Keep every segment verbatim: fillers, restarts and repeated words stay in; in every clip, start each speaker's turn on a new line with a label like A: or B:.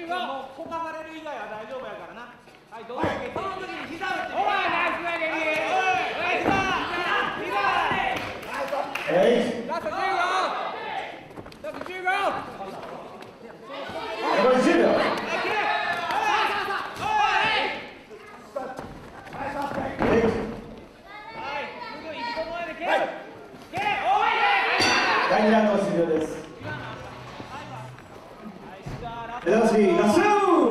A: もうこかされる以外は大丈夫やからな。はい、どうぞ。その時に膝打って。おい、ナイスだけに。おい、膝。膝。ラストじゅうご。ラストじゅうご。
B: 残りじゅうびょう。だいにラウンド終了です。ペナルティー、ラスト。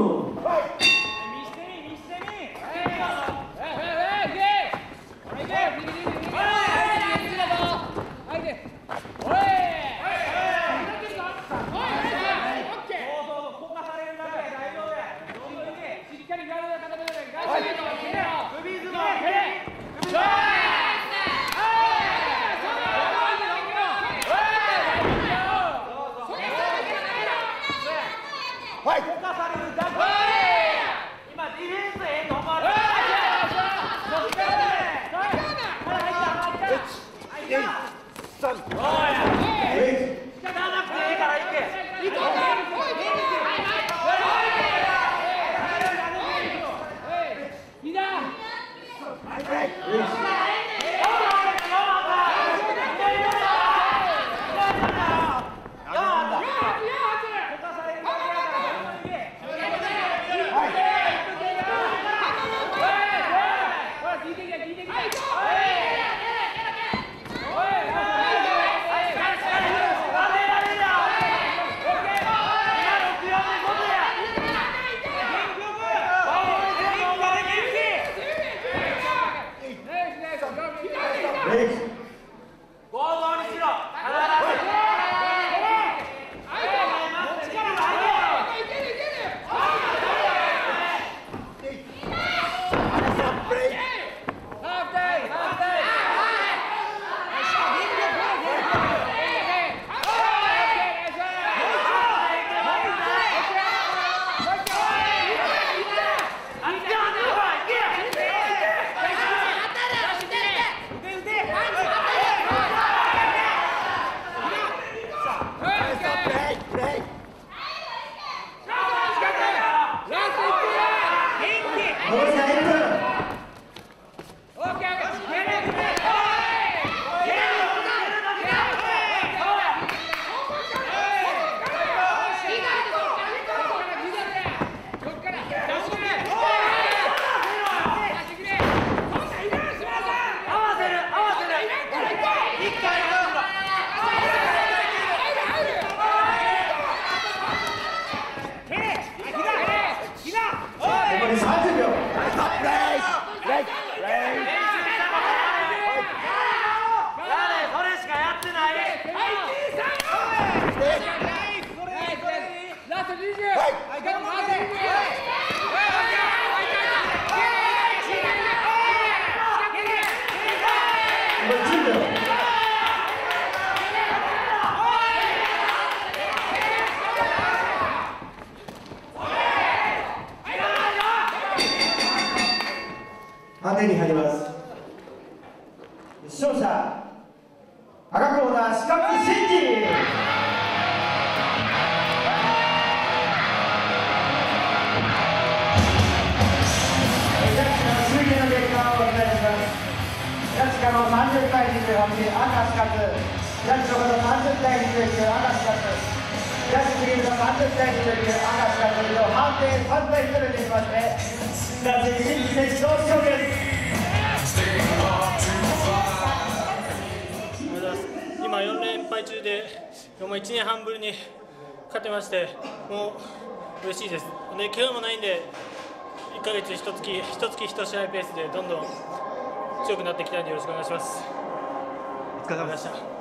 B: はい。こかされるだけ。今ディフェンスええと思われる。三。おい。じゃなくていいから行け。行こう。いだ。判定に入ります。勝者赤コーナー四角真治。ジャッジの終了の結果をお伝えします。ジャッジからのさんじゅうたいにじゅうはち赤四角、ジャッジの方さんじゅうたいにじゅうきゅう赤四角、ジャッジチームのさんじゅうたいにじゅうきゅう赤四角の判定さんたいゼロにしまして、ジャッジ真治選手の勝利です。
C: 今よん連敗中で、もういちねんはんぶりに勝てまして、もう嬉しいです。で、怪我もないんで、いっかげつひとつき、ひとつきいち試合ペースでどんどん強くなっていきたいのでよろしくお願いします。
B: お疲れ様でした。